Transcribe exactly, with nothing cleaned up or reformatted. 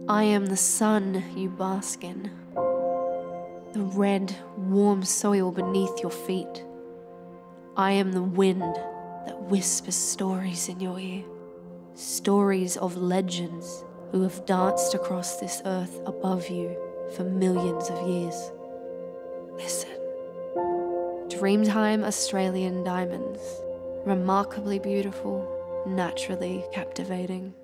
I am the sun you bask in, the red, warm soil beneath your feet. I am the wind that whispers stories in your ear, stories of legends who have danced across this earth above you for millions of years. Listen. Dreamtime Australian diamonds, remarkably beautiful, naturally captivating.